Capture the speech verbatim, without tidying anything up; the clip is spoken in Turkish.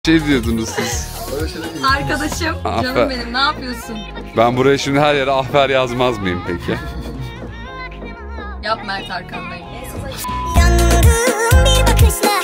şey diyordunuz siz. Arkadaşım, Afer. canım benim, ne yapıyorsun? Ben buraya şimdi her yere ahfer yazmaz mıyım peki? Yap Mert, arkandayım. Yandığım bir bakışla